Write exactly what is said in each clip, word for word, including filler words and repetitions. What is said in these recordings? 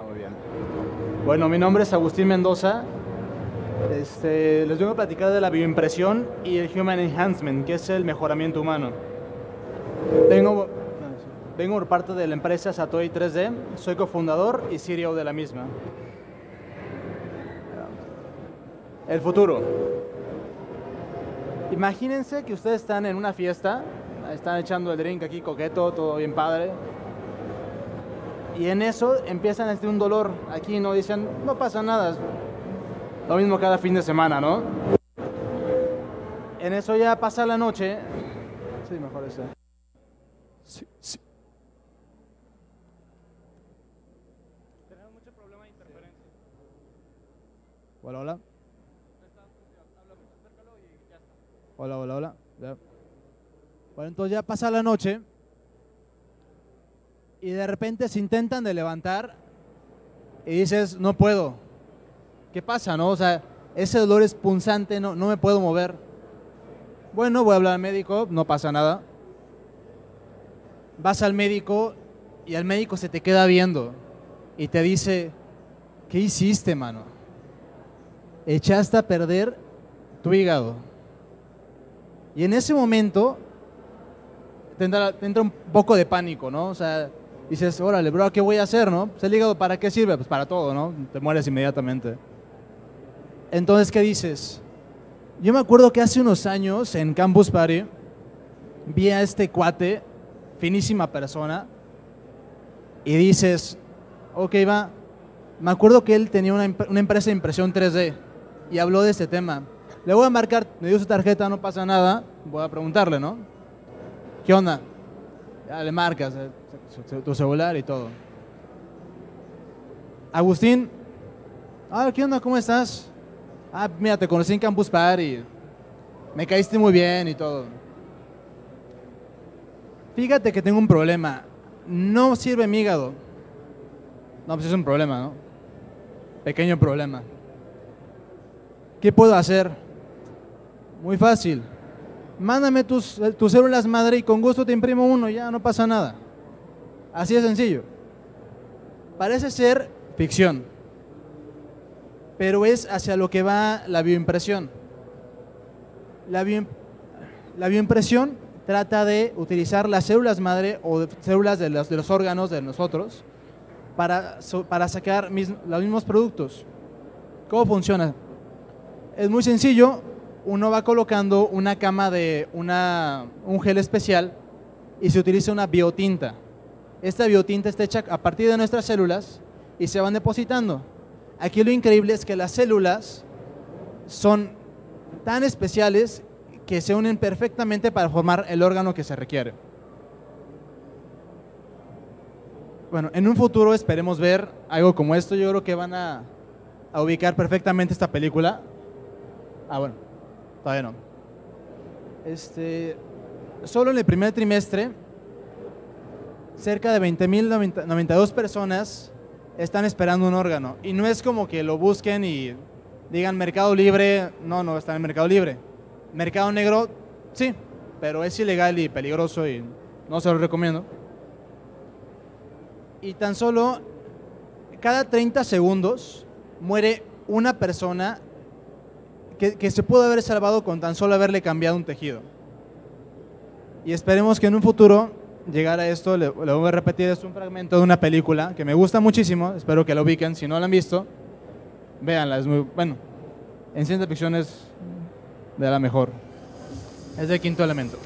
Muy bien. Bueno, mi nombre es Agustín Mendoza. Este, les vengo a platicar de la bioimpresión y el Human Enhancement, que es el mejoramiento humano. Vengo, vengo por parte de la empresa Satoei tres D, soy cofundador y C E O de la misma. El futuro. Imagínense que ustedes están en una fiesta, están echando el drink aquí coqueto, todo bien padre, y en eso empiezan a sentir un dolor. Aquí no dicen, no pasa nada, lo mismo cada fin de semana, ¿no? En eso ya pasa la noche. Sí, mejor ese. Sí, sí. Tenemos mucho problema de interferencia. Hola, hola. Hola, hola, hola. Ya. Bueno, entonces ya pasa la noche y de repente se intentan de levantar y dices, no puedo. ¿Qué pasa, no? O sea, ese dolor es punzante, no, no me puedo mover. Bueno, voy a hablar al médico, no pasa nada. Vas al médico y el médico se te queda viendo y te dice, ¿qué hiciste, mano? Echaste a perder tu hígado. Y en ese momento te entra, te entra un poco de pánico, ¿no? O sea, dices, órale, bro, ¿qué voy a hacer, no? Pues el hígado, ¿para qué sirve? Pues para todo, ¿no? Te mueres inmediatamente. Entonces, ¿qué dices? Yo me acuerdo que hace unos años en Campus Party vi a este cuate, finísima persona, y dices, ok, va. Me acuerdo que él tenía una, una empresa de impresión tres D y habló de este tema. Le voy a marcar, me dio su tarjeta, no pasa nada, voy a preguntarle, ¿no? ¿Qué onda? Ya le marcas eh, tu celular y todo. Agustín, ah, ¿qué onda? ¿Cómo estás? Ah, mira, te conocí en Campus Party, me caíste muy bien y todo. Fíjate que tengo un problema, no sirve mi hígado. No, pues es un problema, ¿no? Pequeño problema. ¿Qué puedo hacer? Muy fácil. Mándame tus, tus células madre y con gusto te imprimo uno, ya no pasa nada. Así de sencillo. Parece ser ficción, pero es hacia lo que va la bioimpresión. La, bio, la bioimpresión trata de utilizar las células madre o de, células de los, de los órganos de nosotros para, para sacar mis, los mismos productos. ¿Cómo funciona? Es muy sencillo. Uno va colocando una cama de una, un gel especial y se utiliza una biotinta. Esta biotinta está hecha a partir de nuestras células y se van depositando. Aquí lo increíble es que las células son tan especiales que se unen perfectamente para formar el órgano que se requiere. Bueno, en un futuro esperemos ver algo como esto. Yo creo que van a, a ubicar perfectamente esta película. Ah, bueno. Todavía no. Este, solo en el primer trimestre, cerca de veinte mil noventa y dos personas están esperando un órgano. Y no es como que lo busquen y digan Mercado Libre. No, no está en Mercado Libre. Mercado Negro, sí, pero es ilegal y peligroso y no se lo recomiendo. Y tan solo cada treinta segundos muere una persona Que, que se pudo haber salvado con tan solo haberle cambiado un tejido. Y esperemos que en un futuro llegar a esto. Le, le voy a repetir, es un fragmento de una película que me gusta muchísimo, espero que lo ubiquen, si no la han visto, véanla, es muy, bueno, en ciencia ficción es de la mejor, es de Quinto Elemento.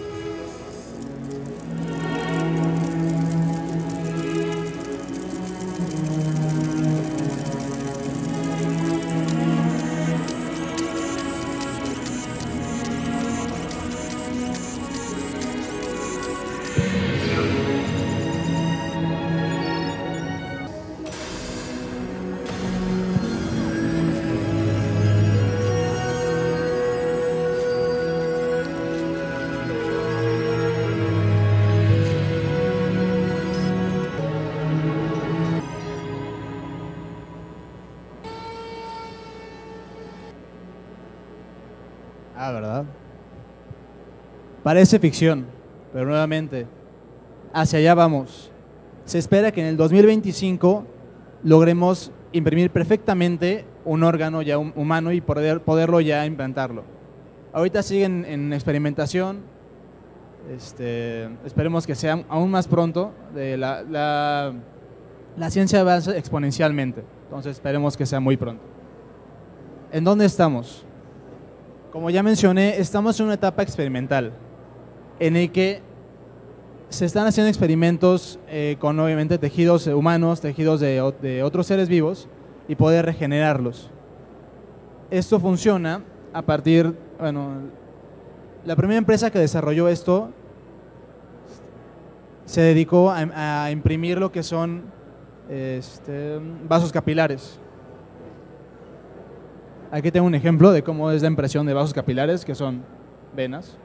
Ah, ¿verdad? Parece ficción, pero nuevamente, hacia allá vamos. Se espera que en el dos mil veinticinco logremos imprimir perfectamente un órgano ya humano y poder, poderlo ya implantarlo. Ahorita siguen en experimentación, este, esperemos que sea aún más pronto, de la, la, la ciencia avanza exponencialmente, entonces esperemos que sea muy pronto. ¿En dónde estamos? Como ya mencioné, estamos en una etapa experimental, en el que se están haciendo experimentos eh, con obviamente tejidos humanos, tejidos de, de otros seres vivos y poder regenerarlos. Esto funciona a partir, bueno, la primera empresa que desarrolló esto se dedicó a, a imprimir lo que son este, vasos capilares. Aquí tengo un ejemplo de cómo es la impresión de vasos capilares, que son venas.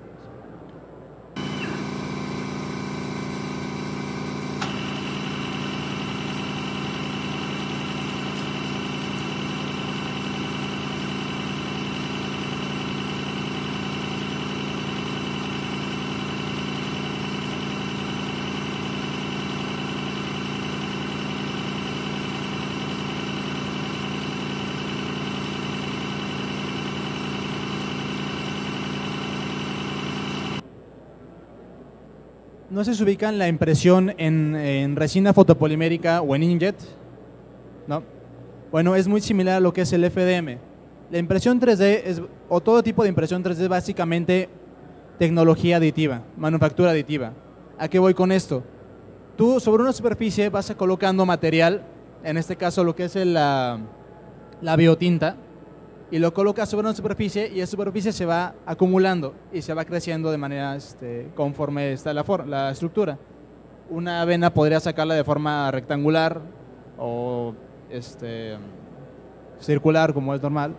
No sé si ubican la impresión en, en resina fotopolimérica o en inkjet, ¿no? Bueno, es muy similar a lo que es el F D M. La impresión tres D, es, o todo tipo de impresión tres D, es básicamente tecnología aditiva, manufactura aditiva. ¿A qué voy con esto? Tú sobre una superficie vas colocando material, en este caso lo que es el, la, la biotinta, y lo colocas sobre una superficie y esa superficie se va acumulando y se va creciendo de manera este, conforme está la, la estructura. Una vena podría sacarla de forma rectangular o este, circular como es normal.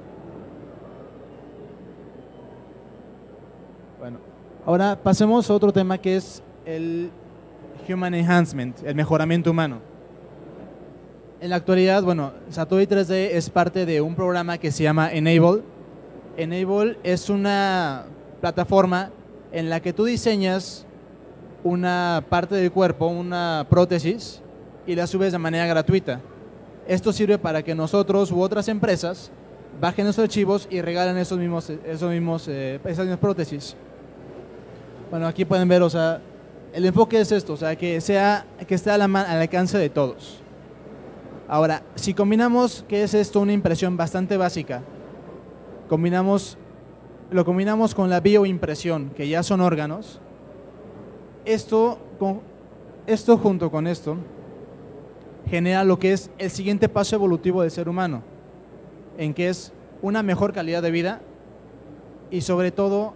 Bueno, ahora pasemos a otro tema que es el Human Enhancement, el mejoramiento humano. En la actualidad, bueno, Satori tres D es parte de un programa que se llama Enable. Enable es una plataforma en la que tú diseñas una parte del cuerpo, una prótesis, y la subes de manera gratuita. Esto sirve para que nosotros u otras empresas bajen esos archivos y regalen esos mismos, esos mismos, eh, esas mismas prótesis. Bueno, aquí pueden ver, o sea, el enfoque es esto, o sea, que, sea, que esté al, al alcance de todos. Ahora, si combinamos, ¿qué es esto? Una impresión bastante básica. Combinamos, lo combinamos con la bioimpresión, que ya son órganos. Esto, con, esto junto con esto genera lo que es el siguiente paso evolutivo del ser humano, en que es una mejor calidad de vida y sobre todo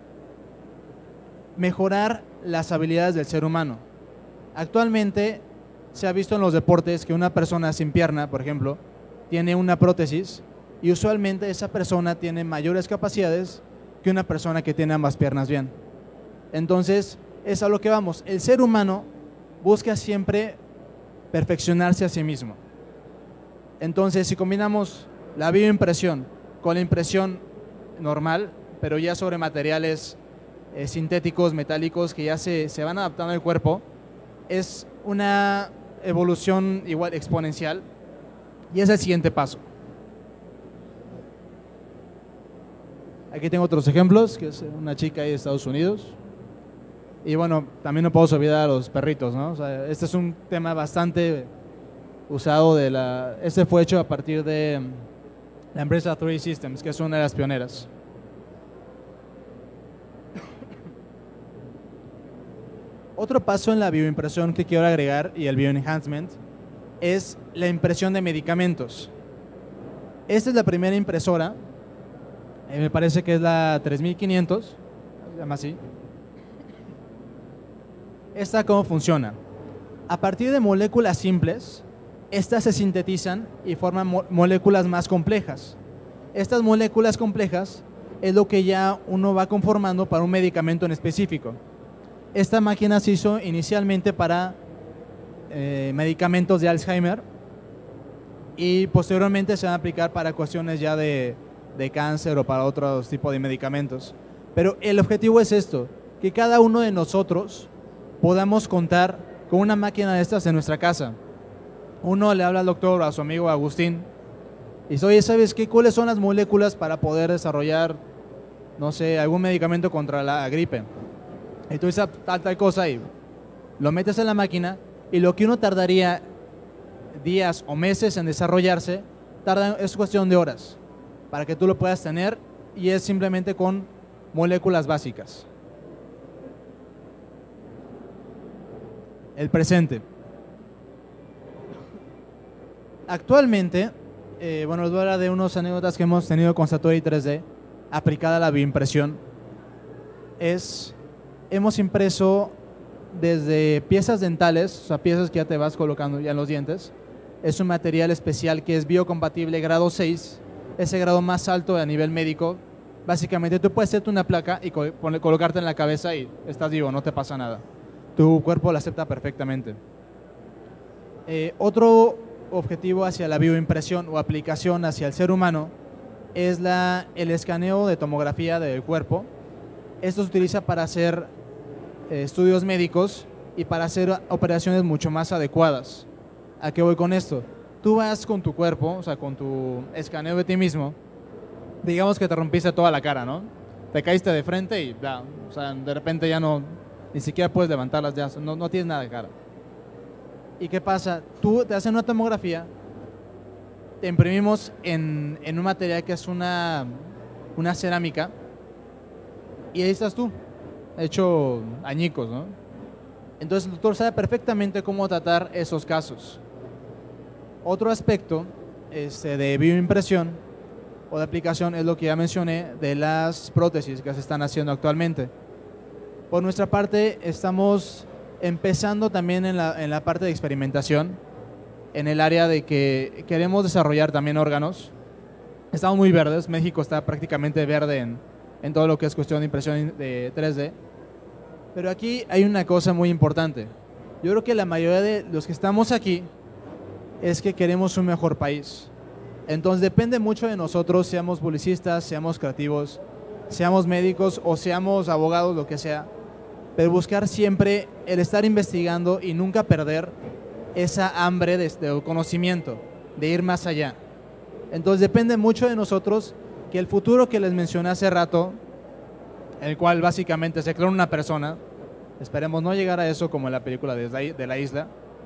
mejorar las habilidades del ser humano. Actualmente se ha visto en los deportes que una persona sin pierna, por ejemplo, tiene una prótesis y usualmente esa persona tiene mayores capacidades que una persona que tiene ambas piernas bien. Entonces, es a lo que vamos. El ser humano busca siempre perfeccionarse a sí mismo. Entonces, si combinamos la bioimpresión con la impresión normal, pero ya sobre materiales eh, sintéticos, metálicos, que ya se, se van adaptando al cuerpo, es una evolución igual exponencial y es el siguiente paso. Aquí tengo otros ejemplos, que es una chica ahí de Estados Unidos. Y bueno, también no puedo olvidar a los perritos, ¿no? O sea, este es un tema bastante usado de la... Este fue hecho a partir de la empresa tres D Systems, que es una de las pioneras. Otro paso en la bioimpresión que quiero agregar y el bioenhancement es la impresión de medicamentos. Esta es la primera impresora, eh, me parece que es la tres mil quinientos, se llama así. Esta, ¿cómo funciona? A partir de moléculas simples, estas se sintetizan y forman mo moléculas más complejas. Estas moléculas complejas es lo que ya uno va conformando para un medicamento en específico. Esta máquina se hizo inicialmente para eh, medicamentos de Alzheimer y posteriormente se van a aplicar para cuestiones ya de, de cáncer o para otros tipos de medicamentos. Pero el objetivo es esto, que cada uno de nosotros podamos contar con una máquina de estas en nuestra casa. Uno le habla al doctor o a su amigo Agustín y dice, oye, ¿sabes qué? ¿Cuáles son las moléculas para poder desarrollar, no sé, algún medicamento contra la gripe? Y tú dices tal, tal cosa y lo metes en la máquina y lo que uno tardaría días o meses en desarrollarse, tarda, es cuestión de horas para que tú lo puedas tener y es simplemente con moléculas básicas. El presente. Actualmente, eh, bueno, les voy a hablar de unas anécdotas que hemos tenido con Satori tres D aplicada a la bioimpresión. Es, hemos impreso desde piezas dentales, o sea, piezas que ya te vas colocando ya en los dientes. Es un material especial que es biocompatible grado seis, ese grado más alto a nivel médico. Básicamente tú puedes hacerte una placa y col colocarte en la cabeza y estás vivo, no te pasa nada. Tu cuerpo la acepta perfectamente. Eh, otro objetivo hacia la bioimpresión o aplicación hacia el ser humano es la, el escaneo de tomografía del cuerpo. Esto se utiliza para hacer eh, estudios médicos y para hacer operaciones mucho más adecuadas. ¿A qué voy con esto? Tú vas con tu cuerpo, o sea, con tu escaneo de ti mismo, digamos que te rompiste toda la cara, ¿no? Te caíste de frente y ya, o sea, de repente ya no, ni siquiera puedes levantarlas, ya, no, no tienes nada de cara. ¿Y qué pasa? Tú te hacen una tomografía, te imprimimos en, en un material que es una, una cerámica y ahí estás tú, hecho añicos, ¿no? Entonces el doctor sabe perfectamente cómo tratar esos casos. Otro aspecto este, de bioimpresión o de aplicación es lo que ya mencioné de las prótesis que se están haciendo actualmente. Por nuestra parte estamos empezando también en la, en la parte de experimentación, en el área de que queremos desarrollar también órganos. Estamos muy verdes, México está prácticamente verde en, en todo lo que es cuestión de impresión de tres D. Pero aquí hay una cosa muy importante. Yo creo que la mayoría de los que estamos aquí es que queremos un mejor país. Entonces depende mucho de nosotros, seamos publicistas, seamos creativos, seamos médicos o seamos abogados, lo que sea, pero buscar siempre el estar investigando y nunca perder esa hambre de, de conocimiento, de ir más allá. Entonces depende mucho de nosotros que el futuro que les mencioné hace rato, el cual básicamente se clona una persona, esperemos no llegar a eso como en la película de la, de la isla,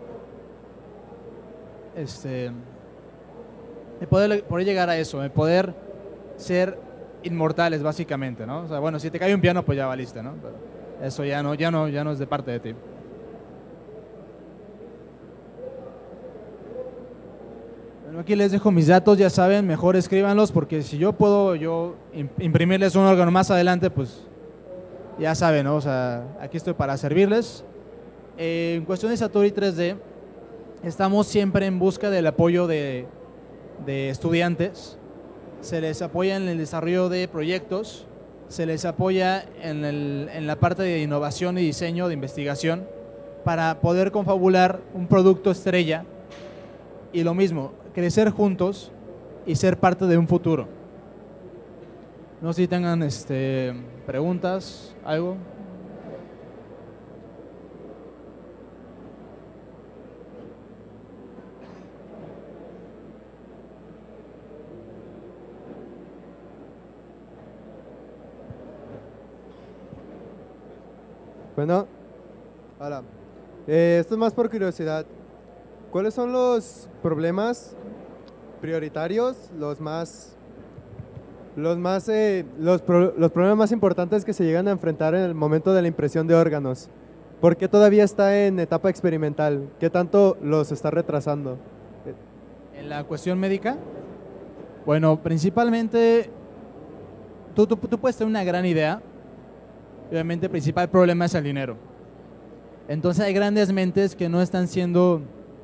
este, de poder, poder llegar a eso, de poder ser inmortales básicamente, ¿no? O sea, bueno, si te cae un piano pues ya valiste, ¿no? Pero eso ya no, ya no, ya no es de parte de ti. Bueno, aquí les dejo mis datos, ya saben, mejor escríbanlos porque si yo puedo yo imprimirles un órgano más adelante, pues ya saben, ¿no? O sea, aquí estoy para servirles. Eh, en cuestión de Satori tres D, estamos siempre en busca del apoyo de, de estudiantes. Se les apoya en el desarrollo de proyectos, se les apoya en, el, en la parte de innovación y diseño, de investigación, para poder confabular un producto estrella y lo mismo, crecer juntos y ser parte de un futuro. No sé si tengan este, preguntas, algo. Bueno, ahora, eh, esto es más por curiosidad. ¿Cuáles son los problemas prioritarios, los más, los más, eh, los, pro, los problemas más importantes que se llegan a enfrentar en el momento de la impresión de órganos? ¿Por qué todavía está en etapa experimental? ¿Qué tanto los está retrasando? En la cuestión médica, bueno, principalmente, tú, tú, tú puedes tener una gran idea. Obviamente el principal problema es el dinero. Entonces hay grandes mentes que no están siendo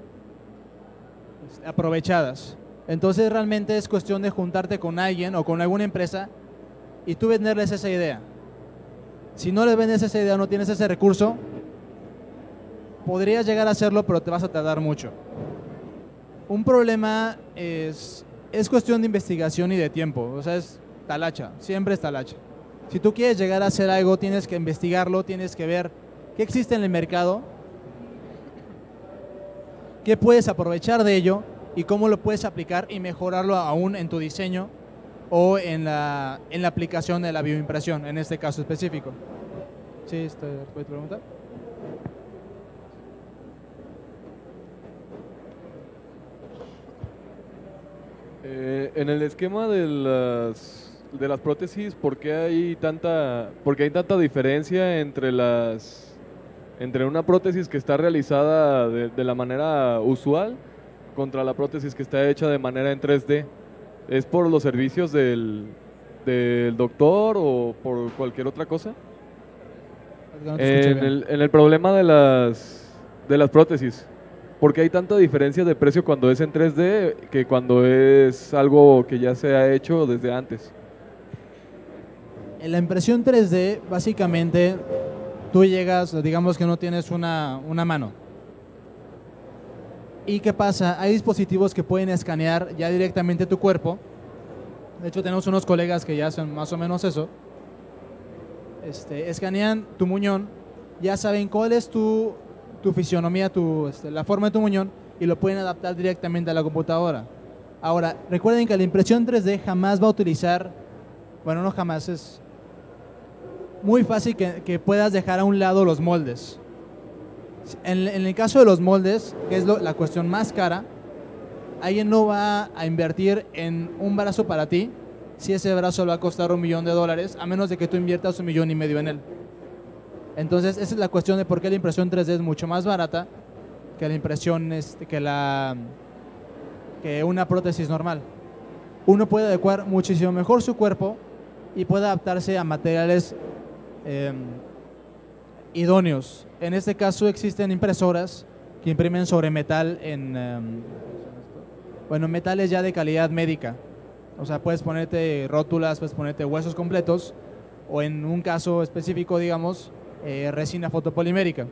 aprovechadas. Entonces realmente es cuestión de juntarte con alguien o con alguna empresa y tú venderles esa idea. Si no les vendes esa idea o no tienes ese recurso, podrías llegar a hacerlo, pero te vas a tardar mucho. Un problema es, es cuestión de investigación y de tiempo. O sea, es talacha, siempre es talacha. Si tú quieres llegar a hacer algo, tienes que investigarlo, tienes que ver qué existe en el mercado qué puedes aprovechar de ello y cómo lo puedes aplicar y mejorarlo aún en tu diseño o en la, en la aplicación de la bioimpresión, en este caso específico. ¿Sí? Este, ¿puedes preguntar? Eh, en el esquema de las, de las prótesis, ¿por qué hay tanta, por qué hay tanta diferencia entre las, entre una prótesis que está realizada de, de la manera usual contra la prótesis que está hecha de manera en tres D? ¿Es por los servicios del, del doctor o por cualquier otra cosa? No te escuché En bien. el, en el problema de las, de las prótesis, ¿por qué hay tanta diferencia de precio cuando es en tres D que cuando es algo que ya se ha hecho desde antes? En la impresión tres D, básicamente, tú llegas, digamos que no tienes una, una mano. ¿Y qué pasa? Hay dispositivos que pueden escanear ya directamente tu cuerpo. De hecho, tenemos unos colegas que ya hacen más o menos eso. Este, escanean tu muñón, ya saben cuál es tu, tu fisionomía, tu, este, la forma de tu muñón, y lo pueden adaptar directamente a la computadora. Ahora, recuerden que la impresión tres D jamás va a utilizar, bueno, no jamás, es muy fácil que, que puedas dejar a un lado los moldes. En, en el caso de los moldes, que es lo, la cuestión más cara, alguien no va a invertir en un brazo para ti si ese brazo le va a costar un millón de dólares, a menos de que tú inviertas un millón y medio en él. Entonces, esa es la cuestión de por qué la impresión tres D es mucho más barata que la impresión, este, que, la, que una prótesis normal. Uno puede adecuar muchísimo mejor su cuerpo y puede adaptarse a materiales eh, idóneos. En este caso existen impresoras que imprimen sobre metal en, um, bueno, metales ya de calidad médica. O sea, puedes ponerte rótulas, puedes ponerte huesos completos, o en un caso específico, digamos, eh, resina fotopolimérica.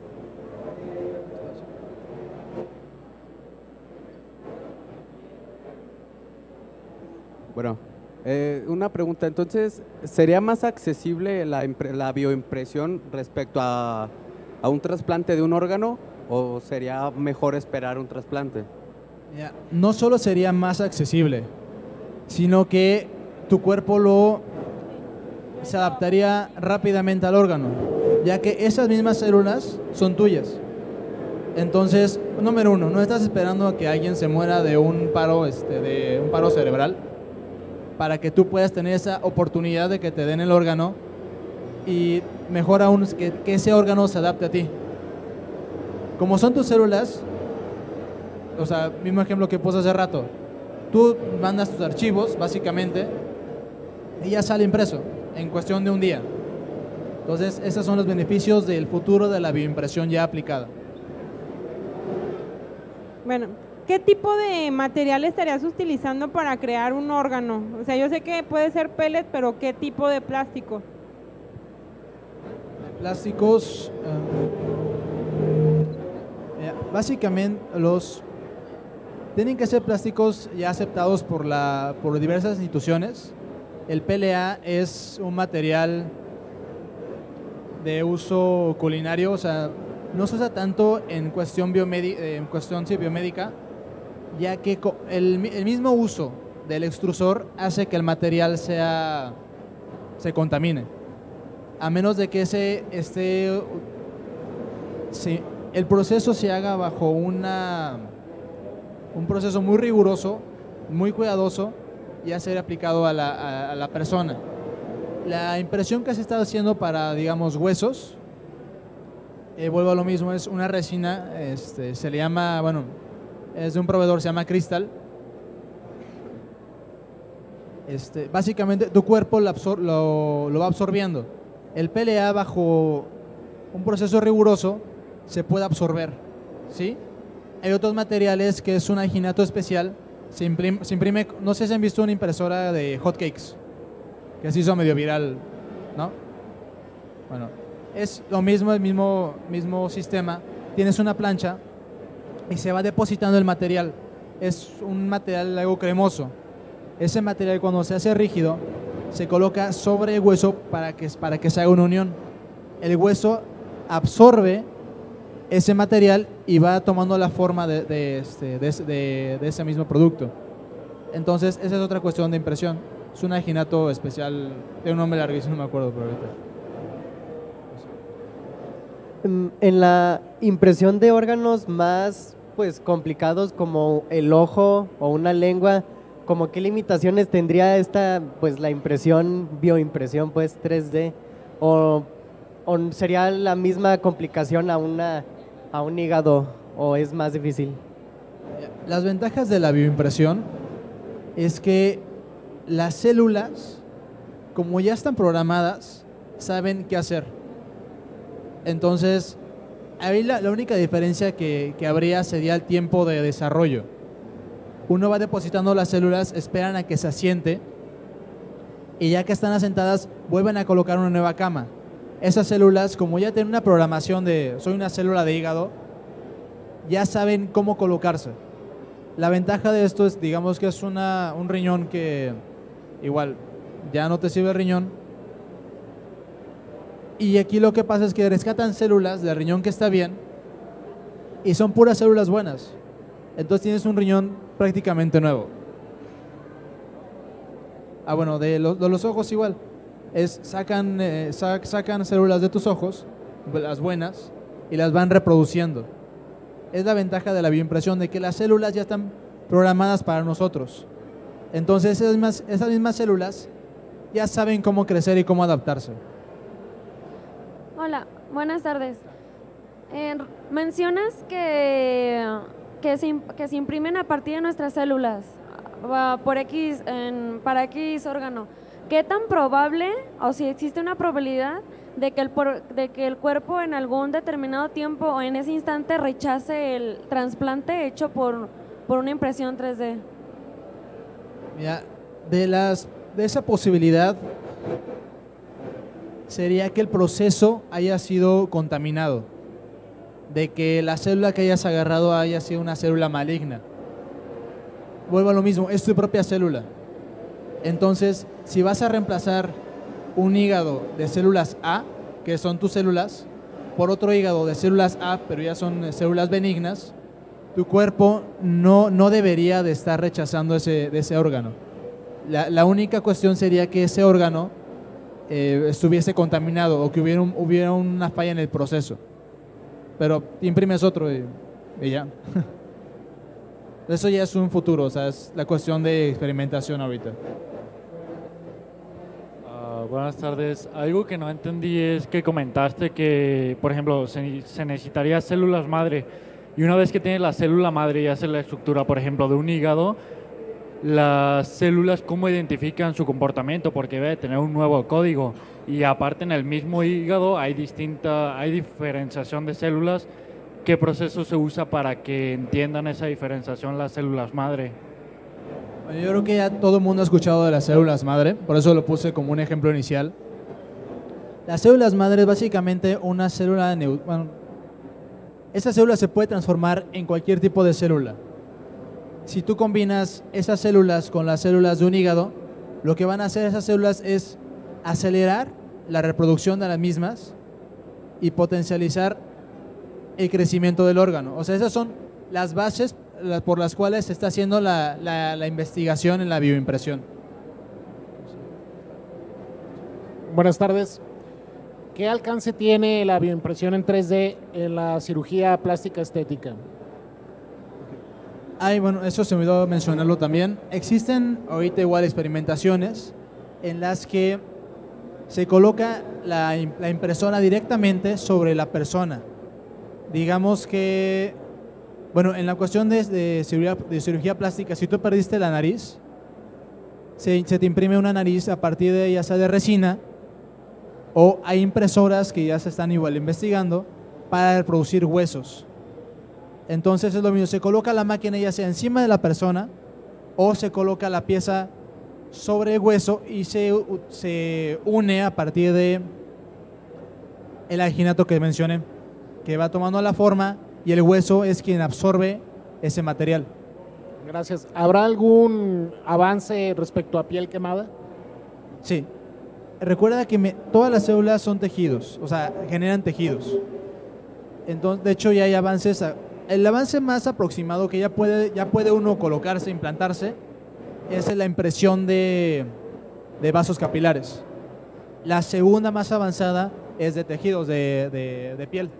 Bueno, eh, una pregunta, entonces, ¿sería más accesible la, impre- la bioimpresión respecto a, a un trasplante de un órgano o sería mejor esperar un trasplante? Ya, no solo sería más accesible, sino que tu cuerpo lo se adaptaría rápidamente al órgano, ya que esas mismas células son tuyas. Entonces, número uno, no estás esperando a que alguien se muera de un paro, este, de un paro cerebral para que tú puedas tener esa oportunidad de que te den el órgano, y mejor aún es que, que ese órgano se adapte a ti. Como son tus células, o sea, mismo ejemplo que puse hace rato, tú mandas tus archivos, básicamente, y ya sale impreso en cuestión de un día. Entonces, esos son los beneficios del futuro de la bioimpresión ya aplicada. Bueno, ¿qué tipo de material estarías utilizando para crear un órgano? O sea, yo sé que puede ser pellet, pero ¿qué tipo de plástico? Plásticos, eh, eh, básicamente los tienen que ser plásticos ya aceptados por, la, por diversas instituciones. El P L A es un material de uso culinario, o sea, no se usa tanto en cuestión, biomedi- en cuestión sí, biomédica, ya que co- el, el mismo uso del extrusor hace que el material sea, se contamine, a menos de que ese esté, se- el proceso se haga bajo una, un proceso muy riguroso, muy cuidadoso, y a ser aplicado a la, a- a la persona. La impresión que se está haciendo para, digamos, huesos, eh, vuelvo a lo mismo, es una resina, este, se le llama, bueno, es de un proveedor, se llama Crystal. Este, básicamente tu cuerpo lo, absor- lo, lo va absorbiendo. El P L A bajo un proceso riguroso se puede absorber, ¿sí? Hay otros materiales que es un alginato especial, se imprime, se imprime, no sé si han visto una impresora de hotcakes, que se hizo medio viral, ¿no? Bueno, es lo mismo, el mismo, mismo sistema. Tienes una plancha y se va depositando el material. Es un material algo cremoso. Ese material, cuando se hace rígido, se coloca sobre el hueso para que, para que se haga una unión. El hueso absorbe ese material y va tomando la forma de, de, este, de, de, de ese mismo producto. Entonces, esa es otra cuestión de impresión. Es un alginato especial, de un nombre larguísimo, no me acuerdo por ahorita. En- En la impresión de órganos más pues complicados como el ojo o una lengua, ¿como qué limitaciones tendría esta pues la impresión, bioimpresión pues tres D? ¿O, o sería la misma complicación a una a un hígado o es más difícil? Las ventajas de la bioimpresión es que las células, como ya están programadas, saben qué hacer. Entonces, ahí la, la única diferencia que, que habría sería el tiempo de desarrollo. Uno va depositando las células, esperan a que se asiente y ya que están asentadas, vuelven a colocar una nueva cama. Esas células, como ya tienen una programación de soy una célula de hígado, ya saben cómo colocarse. La ventaja de esto es, digamos que es una, un riñón que igual ya no te sirve el riñón. Y aquí lo que pasa es que rescatan células del riñón que está bien y son puras células buenas. Entonces tienes un riñón prácticamente nuevo. Ah, bueno, de, lo- de los ojos igual. Es, sacan, eh, sac- sacan células de tus ojos, las buenas, y las van reproduciendo. Es la ventaja de la bioimpresión, de que las células ya están programadas para nosotros. Entonces esas mismas, esas mismas células ya saben cómo crecer y cómo adaptarse. Hola, buenas tardes. Eh, mencionas que, que, se, im- que se imprimen a partir de nuestras células ah, por X, en- para X órgano. ¿Qué tan probable, o si existe una probabilidad de que, el, por- de que el cuerpo en algún determinado tiempo o en ese instante rechace el trasplante hecho por, por una impresión tres D? Mira, de, las, de esa posibilidad sería que el proceso haya sido contaminado, de que la célula que hayas agarrado haya sido una célula maligna. Vuelvo a lo mismo, es tu propia célula. Entonces, si vas a reemplazar un hígado de células A, que son tus células, por otro hígado de células A, pero ya son eh, células benignas, tu cuerpo no, no debería de estar rechazando ese, de ese órgano. La, la única cuestión sería que ese órgano eh, estuviese contaminado o que hubiera, un- hubiera una falla en el proceso. Pero imprimes otro y, y ya. Eso ya es un futuro, o sea, es la cuestión de experimentación ahorita. Ah, buenas tardes. Algo que no entendí es que comentaste que, por ejemplo, se, se necesitaría células madre y una vez que tienes la célula madre y hace la estructura, por ejemplo, de un hígado, las células, ¿cómo identifican su comportamiento? Porque debe tener un nuevo código y aparte en el mismo hígado hay distinta, hay diferenciación de células. ¿Qué proceso se usa para que entiendan esa diferenciación las células madre? Bueno, yo creo que ya todo el mundo ha escuchado de las células madre, por eso lo puse como un ejemplo inicial. Las células madre es básicamente una célula, neu- bueno, esa célula se puede transformar en cualquier tipo de célula. Si tú combinas esas células con las células de un hígado, lo que van a hacer esas células es acelerar la reproducción de las mismas y potencializar el crecimiento del órgano. O sea, esas son las bases la- por las cuales se está haciendo la, la- la investigación en la bioimpresión. Buenas tardes. ¿Qué alcance tiene la bioimpresión en tres D en la cirugía plástica estética? Ay, bueno, eso se me olvidó mencionarlo también. Existen ahorita igual experimentaciones en las que se coloca la, im- la impresora directamente sobre la persona. Digamos que, bueno, en la cuestión de, de cirugía, de cirugía plástica, si tú perdiste la nariz, se, se te imprime una nariz a partir de ya sea de resina, o hay impresoras que ya se están igual investigando para reproducir huesos. Entonces es lo mismo, se coloca la máquina ya sea encima de la persona o se coloca la pieza sobre el hueso y se, u- se une a partir de el alginato que mencioné, que va tomando la forma y el hueso es quien absorbe ese material. Gracias. ¿Habrá algún avance respecto a piel quemada? Sí. Recuerda que me- todas las células son tejidos, o sea, generan tejidos. Entonces, de hecho, ya hay avances. a- El avance más aproximado que ya puede, ya puede uno colocarse, implantarse, es la impresión de, de vasos capilares. La segunda más avanzada es de tejidos de, de- de piel.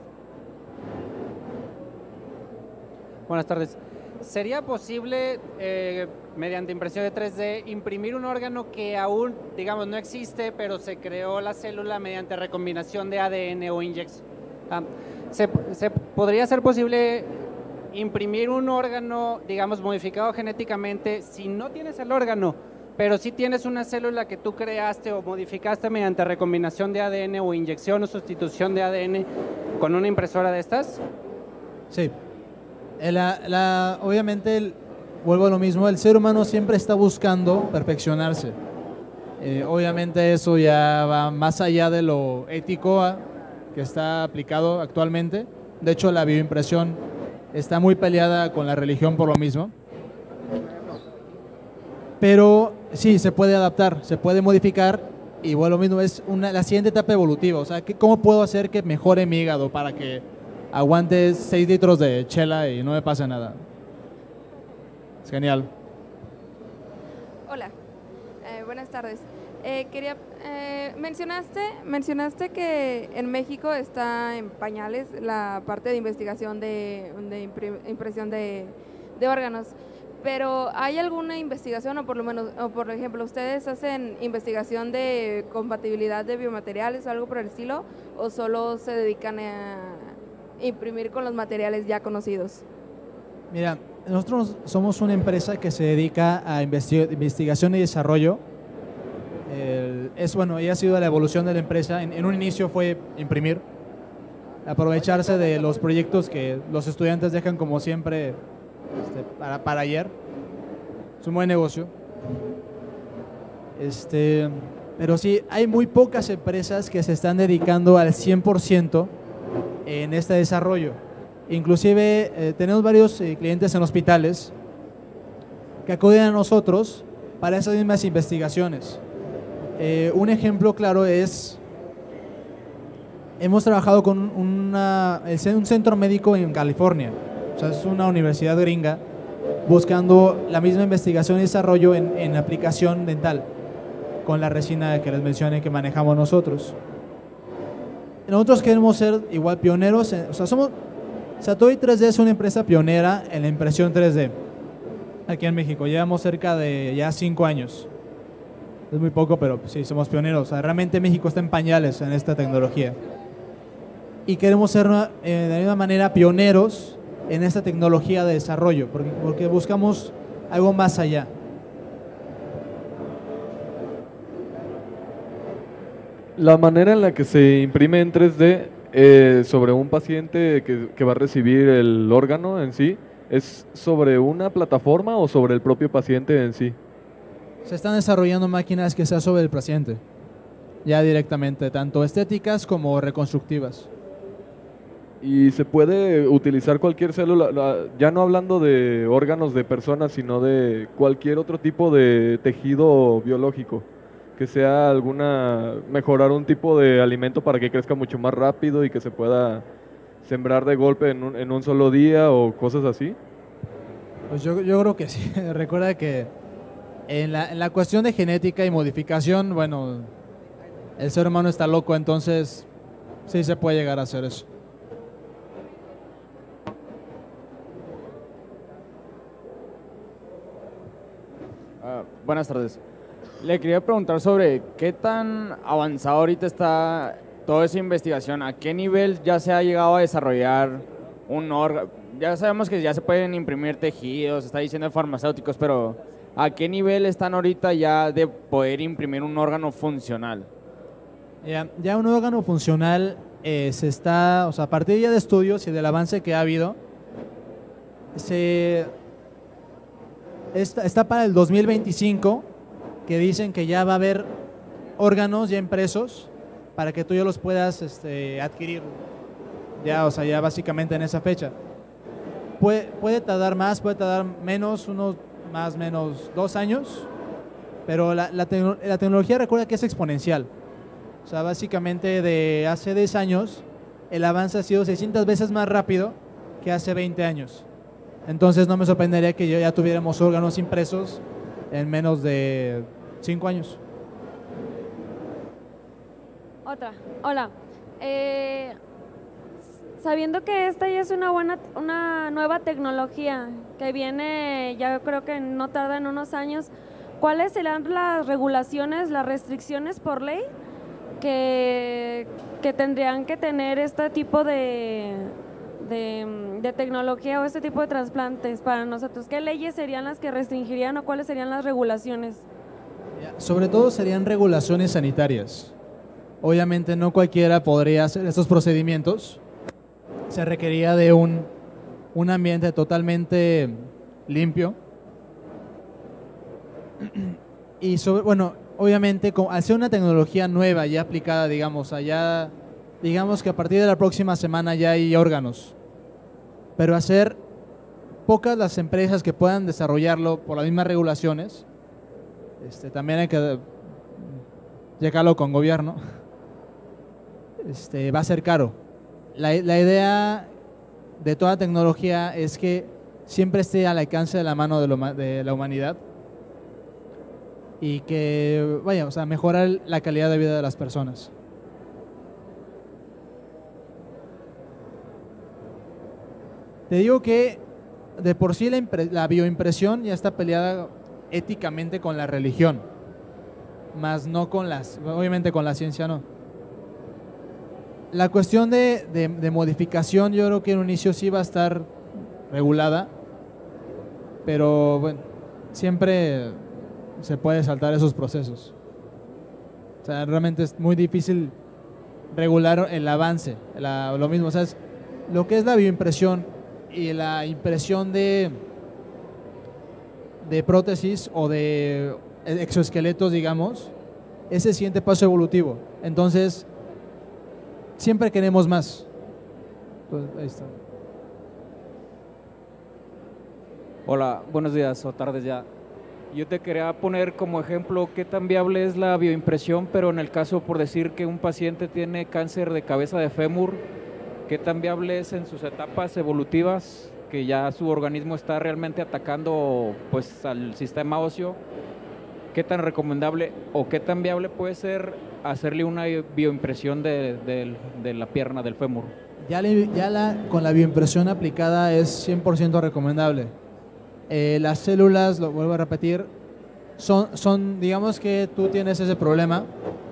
Buenas tardes. ¿Sería posible, eh, mediante impresión de tres D, imprimir un órgano que aún, digamos, no existe, pero se creó la célula mediante recombinación de A D N o inyección? Ah, ¿se, se podría ser posible imprimir un órgano, digamos, modificado genéticamente si no tienes el órgano, pero sí tienes una célula que tú creaste o modificaste mediante recombinación de A D N o inyección o sustitución de A D N con una impresora de estas? Sí. Eh, La, la- obviamente, el- vuelvo a lo mismo, el ser humano siempre está buscando perfeccionarse. Eh, obviamente eso ya va más allá de lo ético ah, que está aplicado actualmente. De hecho, la bioimpresión está muy peleada con la religión por lo mismo. Pero sí, se puede adaptar, se puede modificar y bueno, lo mismo es una, la siguiente etapa evolutiva. O sea, ¿qué- ¿cómo puedo hacer que mejore mi hígado para que aguante seis litros de chela y no me pase nada? Es genial. Hola, eh, buenas tardes. Eh, quería, eh, mencionaste, mencionaste que en México está en pañales la parte de investigación de, de impri- impresión de, de órganos, pero ¿hay alguna investigación o por lo menos, o por ejemplo, ustedes hacen investigación de compatibilidad de biomateriales o algo por el estilo, o solo se dedican a imprimir con los materiales ya conocidos? Mira, nosotros somos una empresa que se dedica a investi- investigación y desarrollo. El- es bueno, ya ha sido la evolución de la empresa. En, en un inicio fue imprimir, aprovecharse de los proyectos que los estudiantes dejan como siempre este, para, para ayer. Es un buen negocio. Este, pero sí, hay muy pocas empresas que se están dedicando al cien por ciento en este desarrollo. Inclusive eh, tenemos varios eh, clientes en hospitales que acuden a nosotros para esas mismas investigaciones. Eh, un ejemplo claro es, hemos trabajado con una, el ce- un centro médico en California, o sea, es una universidad gringa, buscando la misma investigación y desarrollo en, en aplicación dental, con la resina que les mencioné que manejamos nosotros. Nosotros queremos ser igual pioneros, en- o sea, somos, Satori tres D es una empresa pionera en la impresión tres D aquí en México. Llevamos cerca de ya cinco años. Es muy poco, pero sí, somos pioneros. O sea, realmente México está en pañales en esta tecnología. Y queremos ser eh, de la misma manera pioneros en esta tecnología de desarrollo, porque, porque buscamos algo más allá. La manera en la que se imprime en tres D eh, sobre un paciente que, que va a recibir el órgano en sí, ¿es sobre una plataforma o sobre el propio paciente en sí? Se están desarrollando máquinas que sean sobre el paciente, ya directamente, tanto estéticas como reconstructivas. Y se puede utilizar cualquier célula, la- ya no hablando de órganos de personas, sino de cualquier otro tipo de tejido biológico, que sea alguna, mejorar un tipo de alimento para que crezca mucho más rápido y que se pueda sembrar de golpe en un, en un solo día o cosas así. Pues yo, yo creo que sí. Recuerda que en la, en la cuestión de genética y modificación, bueno, el ser humano está loco, entonces sí se puede llegar a hacer eso. Ah, buenas tardes. Le quería preguntar sobre qué tan avanzado ahorita está toda esa investigación, a qué nivel ya se ha llegado a desarrollar un órgano. Ya sabemos que ya se pueden imprimir tejidos, está diciendo farmacéuticos, pero ¿a qué nivel están ahorita ya de poder imprimir un órgano funcional? Ya, ya un órgano funcional eh, se está, o sea, a partir ya de estudios y del avance que ha habido, se está, está para el dos mil veinticinco, que dicen que ya va a haber órganos ya impresos para que tú ya los puedas este, adquirir, ya, o sea, ya básicamente en esa fecha. Puede, puede tardar más, puede tardar menos, unos más menos dos años, pero la, la, tecno- la tecnología recuerda que es exponencial. O sea, básicamente de hace diez años el avance ha sido seiscientas veces más rápido que hace veinte años. Entonces no me sorprendería que ya tuviéramos órganos impresos en menos de cinco años. Otra. Hola. Eh, sabiendo que esta ya es una buena, una nueva tecnología que viene, ya creo que no tarda en unos años, ¿cuáles serán las regulaciones, las restricciones por ley que, que tendrían que tener este tipo de, de, de tecnología o este tipo de trasplantes para nosotros? ¿Qué leyes serían las que restringirían o cuáles serían las regulaciones? Sobre todo serían regulaciones sanitarias. Obviamente no cualquiera podría hacer estos procedimientos. Se requería de un, un ambiente totalmente limpio. Y sobre, bueno, obviamente al ser una tecnología nueva ya aplicada, digamos, allá, digamos que a partir de la próxima semana ya hay órganos. Pero hacer pocas las empresas que puedan desarrollarlo por las mismas regulaciones, este, también hay que llegarlo con gobierno. Este, va a ser caro. La, la idea de toda tecnología es que siempre esté al alcance de la mano de, lo, de la humanidad y que, vaya, o sea, mejorar la calidad de vida de las personas. Te digo que de por sí la, la bioimpresión ya está peleada éticamente con la religión, más no con las, obviamente con la ciencia no. La cuestión de, de, de modificación yo creo que en un inicio sí va a estar regulada, pero bueno, siempre se puede saltar esos procesos. O sea, realmente es muy difícil regular el avance, la, lo mismo, o sea, es, lo que es la bioimpresión y la impresión de, de prótesis o de exoesqueletos, digamos, es el siguiente paso evolutivo. Entonces, siempre queremos más. Pues, ahí está. Hola, buenos días o tardes ya. Yo te quería poner como ejemplo qué tan viable es la bioimpresión, pero en el caso por decir que un paciente tiene cáncer de cabeza de fémur, qué tan viable es en sus etapas evolutivas, que ya su organismo está realmente atacando pues al sistema óseo, qué tan recomendable o qué tan viable puede ser hacerle una bioimpresión de, de, de la pierna del fémur. Ya, le, ya la, con la bioimpresión aplicada es cien por ciento recomendable. Eh, las células, lo vuelvo a repetir, son, son, digamos que tú tienes ese problema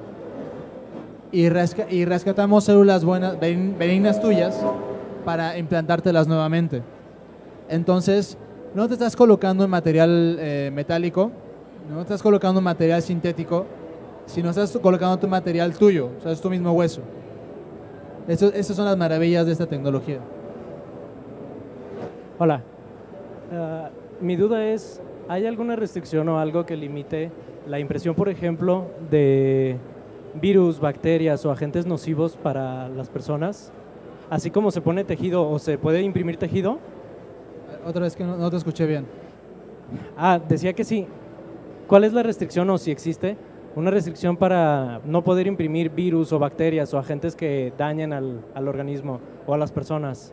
y, resca, y rescatamos células buenas, benignas tuyas para implantártelas nuevamente. Entonces, no te estás colocando en material eh, metálico, no estás colocando material sintético, sino estás colocando tu material tuyo, o sea, es tu mismo hueso. Eso, esas son las maravillas de esta tecnología. Hola. Uh, mi duda es, ¿hay alguna restricción o algo que limite la impresión, por ejemplo, de virus, bacterias o agentes nocivos para las personas? Así como se pone tejido o se puede imprimir tejido. Otra vez que no, no te escuché bien. Ah, decía que sí. ¿Cuál es la restricción o si existe una restricción para no poder imprimir virus o bacterias o agentes que dañen al, al organismo o a las personas?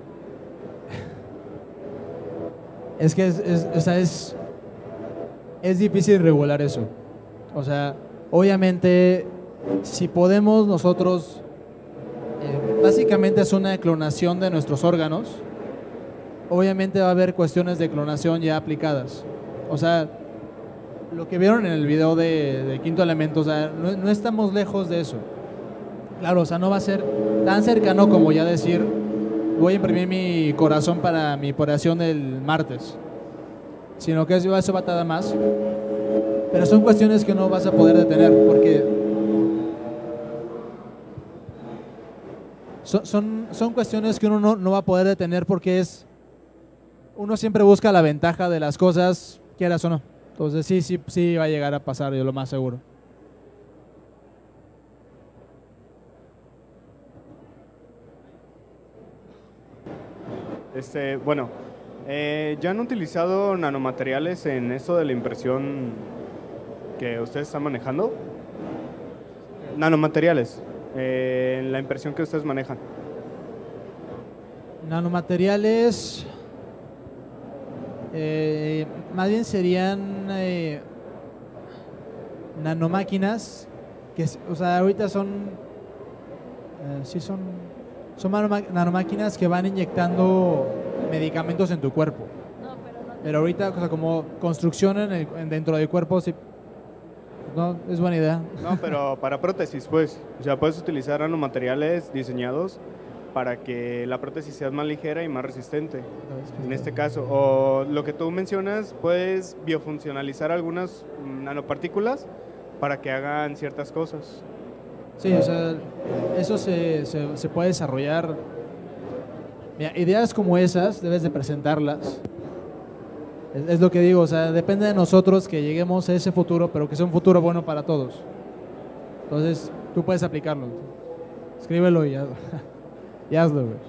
Es que es, es, o sea, es, es difícil regular eso. O sea, obviamente, si podemos nosotros, eh, básicamente es una clonación de nuestros órganos, obviamente va a haber cuestiones de clonación ya aplicadas. O sea, lo que vieron en el video de, de Quinto Elemento, o sea, no, no estamos lejos de eso. Claro, o sea, no va a ser tan cercano como ya decir, voy a imprimir mi corazón para mi operación del martes, sino que eso, eso va a tardar más. Pero son cuestiones que no vas a poder detener, porque son, son, son cuestiones que uno no, no va a poder detener porque es, uno siempre busca la ventaja de las cosas, quieras o no. Entonces sí, sí, sí va a llegar a pasar, yo lo más seguro. Este, bueno, eh, ¿ya han utilizado nanomateriales en esto de la impresión que ustedes están manejando? Nanomateriales, eh, en la impresión que ustedes manejan. Nanomateriales, eh, más bien serían eh, nanomáquinas, que, o sea, ahorita son, eh, sí son, son nanomáquinas que van inyectando medicamentos en tu cuerpo. Pero ahorita, o sea, como construcción en el, en dentro del cuerpo, sí, no, es buena idea. No, pero para prótesis, pues, o sea, puedes utilizar nanomateriales diseñados para que la prótesis sea más ligera y más resistente, en este caso. O lo que tú mencionas, puedes biofuncionalizar algunas nanopartículas para que hagan ciertas cosas. Sí, o sea, eso se, se, se puede desarrollar. Mira, ideas como esas debes de presentarlas. Es, es lo que digo, o sea, depende de nosotros que lleguemos a ese futuro, pero que sea un futuro bueno para todos. Entonces, tú puedes aplicarlo. Escríbelo y hazlo. Y hazlo, güey.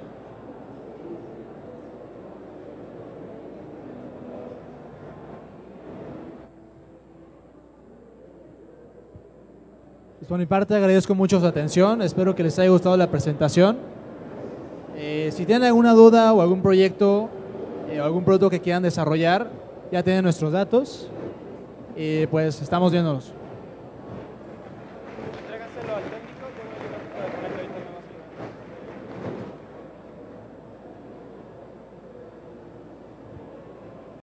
Pues por mi parte agradezco mucho su atención, espero que les haya gustado la presentación. Eh, si tienen alguna duda o algún proyecto eh, o algún producto que quieran desarrollar, ya tienen nuestros datos y pues estamos viéndonos.